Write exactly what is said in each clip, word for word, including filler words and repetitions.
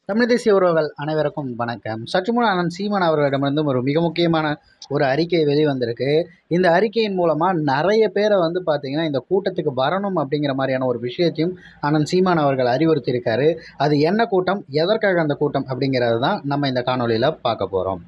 தமிழ் தேசிய உறவுகள் அனைவருக்கும் வணக்கம். சற்று முன் அண்ணன் சீமான் அவர்களிடமிருந்து ஒரு மிக முக்கியமான ஒரு அறிக்கை வெளிவந்திருக்கு. இந்த அறிக்கையின் மூலமாக நிறைய பேரை வந்து பார்த்திங்கன்னா இந்த கூட்டத்துக்கு வரணும் அப்படிங்கிற மாதிரியான ஒரு விஷயத்தையும் அண்ணன் சீமான் அவர்கள் அறிவுறுத்தியிருக்காரு. அது என்ன கூட்டம், எதற்காக அந்த கூட்டம் அப்படிங்கிறது தான் நம்ம இந்த காணொலியில் பார்க்க போகிறோம்.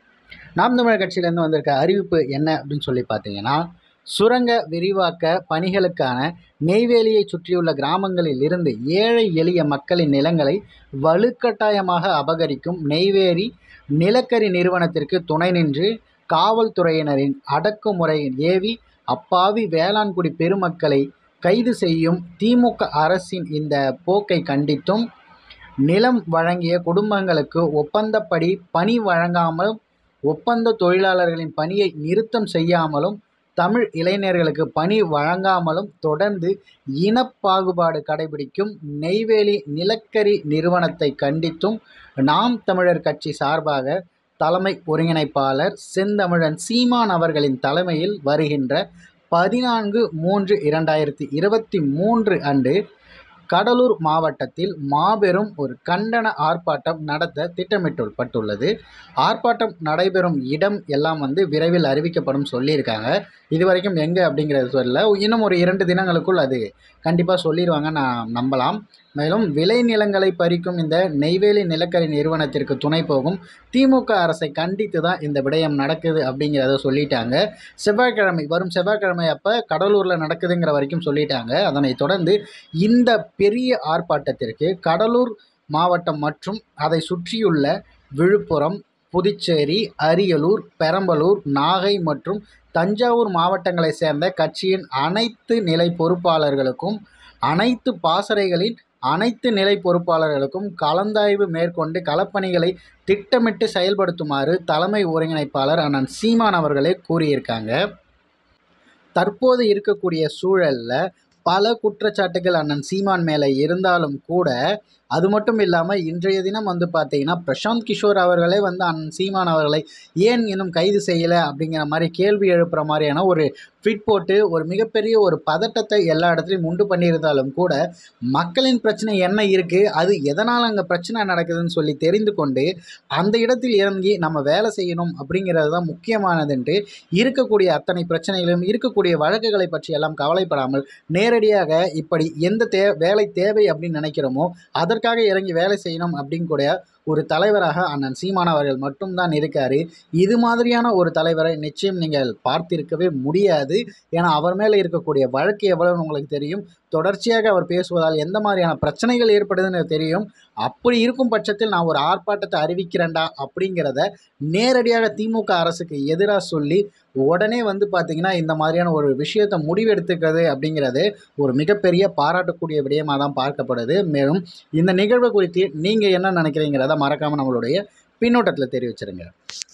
நாம் தமிழர் கட்சியிலேருந்து வந்திருக்க அறிவிப்பு என்ன அப்படின்னு சொல்லி பார்த்தீங்கன்னா, சுரங்க விரிவாக்க பணிகளுக்கான நெய்வேலியை சுற்றியுள்ள கிராமங்களில் இருந்து ஏழை எளிய மக்களின் நிலங்களை வலுக்கட்டாயமாக அபகரிக்கும் நெய்வேலி நிலக்கரி நிறுவனத்திற்கு துணை நின்று காவல்துறையினரின் அடக்குமுறையின் ஏவி அப்பாவி வேளாண்குடி பெருமக்களை கைது செய்யும் திமுக அரசின் இந்த போக்கை கண்டித்தும், நிலம் வழங்கிய குடும்பங்களுக்கு ஒப்பந்தப்படி பணி வழங்காமலும் ஒப்பந்த தொழிலாளர்களின் பணியை நிறுத்தம் செய்யாமலும் தமிழ் இளைஞர்களுக்கு பணி வழங்காமலும் தொடர்ந்து இனப்பாகுபாடு கடைபிடிக்கும் நெய்வேலி நிலக்கரி நிறுவனத்தை கண்டித்தும் நாம் தமிழர் கட்சி சார்பாக தலைமை ஒருங்கிணைப்பாளர் செந்தமிழன் சீமான் அவர்களின் தலைமையில் வருகின்ற பதினான்கு மூன்று இரண்டாயிரத்தி இருபத்தி மூன்று அன்று கடலூர் மாவட்டத்தில் மாபெரும் ஒரு கண்டன ஆர்ப்பாட்டம் நடத்த திட்டமிடப்பட்டுள்ளது. ஆர்ப்பாட்டம் நடைபெறும் இடம் எல்லாம் வந்து விரைவில் அறிவிக்கப்படும் சொல்லியிருக்காங்க. இது வரைக்கும் எங்கே அப்படிங்கிறது சொல்ல, இன்னும் ஒரு இரண்டு தினங்களுக்குள் அது கண்டிப்பாக சொல்லிடுவாங்க, நான் நம்பலாம். மேலும் விளைநிலங்களை பறிக்கும் இந்த நெய்வேலி நிலக்கரி நிறுவனத்திற்கு துணை போகும் திமுக அரசை கண்டித்து தான் இந்த விடயம் நடக்குது அப்படிங்கிறத சொல்லிட்டாங்க. செவ்வாய்க்கிழமை வரும் செவ்வாய்க்கிழமை அப்போ கடலூரில் நடக்குதுங்கிற வரைக்கும் சொல்லிட்டாங்க. அதனை தொடர்ந்து இந்த பெரிய ஆர்ப்பாட்டத்திற்கு கடலூர் மாவட்டம் மற்றும் அதை சுற்றியுள்ள விழுப்புரம், புதுச்சேரி, அரியலூர், பெரம்பலூர், நாகை மற்றும் தஞ்சாவூர் மாவட்டங்களை சேர்ந்த கட்சியின் அனைத்து நிலை பொறுப்பாளர்களுக்கும் அனைத்து பாசறைகளின் அனைத்து நிலை பொறுப்பாளர்களுக்கும் கலந்தாய்வு மேற்கொண்டு களப்பணிகளை திட்டமிட்டு செயல்படுத்துமாறு தலைமை ஒருங்கிணைப்பாளர் அண்ணன் சீமான் அவர்களே கூறியிருக்காங்க. தற்போது இருக்கக்கூடிய சூழலில் பல குற்றச்சாட்டுகள் அண்ணன் சீமான் மேலே இருந்தாலும் கூட, அது மட்டும் இல்லாமல் இன்றைய தினம் வந்து பார்த்திங்கன்னா பிரசாந்த் கிஷோர் அவர்களே வந்து அண்ணன் சீமான் அவர்களை ஏன் இன்னும் கைது செய்யலை அப்படிங்கிற மாதிரி கேள்வி எழுப்புகிற மாதிரியான ஒரு ட்வீட் போட்டு ஒரு மிகப்பெரிய ஒரு பதட்டத்தை எல்லா இடத்துலையும் உண்டு பண்ணியிருந்தாலும் கூட, மக்களின் பிரச்சனை என்ன இருக்குது, அது எதனால் அங்கே பிரச்சனை நடக்குதுன்னு சொல்லி தெரிந்து கொண்டு அந்த இடத்தில் இறங்கி நம்ம வேலை செய்யணும் அப்படிங்கிறது தான் முக்கியமானதுன்ட்டு இருக்கக்கூடிய அத்தனை பிரச்சனைகளும் இருக்கக்கூடிய வழக்குகளை பற்றி எல்லாம் கவலைப்படாமல் நேரடியாக இப்படி எந்த தே வேலை தேவை அப்படின்னு நினைக்கிறோமோ அதற்காக இறங்கி வேலை செய்யணும் அப்படின்னு கூட ஒரு தலைவராக அண்ணன் சீமான் அவர்கள் மட்டும்தான் இருக்கார். இது மாதிரியான ஒரு தலைவரை நிச்சயம் நீங்கள் பார்த்திருக்கவே முடியாது. ஏன்னா அவர் மேலே இருக்கக்கூடிய வழக்கு எவ்வளவு உங்களுக்கு தெரியும். தொடர்ச்சியாக அவர் பேசுவதால் எந்த மாதிரியான பிரச்சனைகள் ஏற்படுதுன்னு தெரியும். அப்படி இருக்கும் பட்சத்தில் நான் ஒரு ஆர்ப்பாட்டத்தை அறிவிக்கிறேன்டா அப்படிங்கிறத நேரடியாக திமுக அரசுக்கு எதிராக சொல்லி உடனே வந்து பார்த்திங்கன்னா இந்த மாதிரியான ஒரு விஷயத்தை முடிவெடுத்துக்கிறது அப்படிங்கிறது ஒரு மிகப்பெரிய பாராட்டக்கூடிய விடயமாக தான் பார்க்கப்படுது. மேலும் இந்த நிகழ்வு குறித்து நீங்கள் என்ன நினைக்கிறீங்கிறத மறக்காமல் நம்மளுடைய பின்னோட்டத்தில் தெரிவிச்சிருங்க.